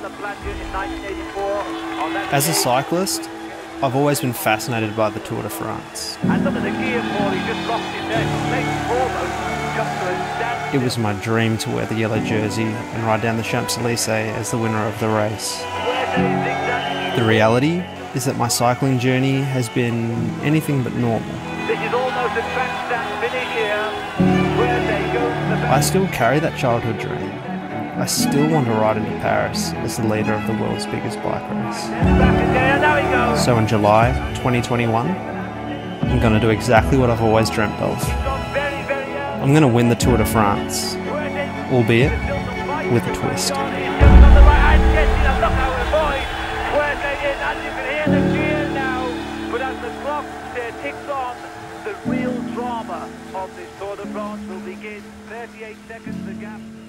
As a cyclist, I've always been fascinated by the Tour de France. It was my dream to wear the yellow jersey and ride down the Champs Elysees as the winner of the race. The reality is that my cycling journey has been anything but normal. I still carry that childhood dream. I still want to ride into Paris as the leader of the world's biggest bike race. So in July 2021, I'm going to do exactly what I've always dreamt of. I'm going to win the Tour de France, albeit with a twist. The real drama of this Tour de France will begin. 38 seconds the gap.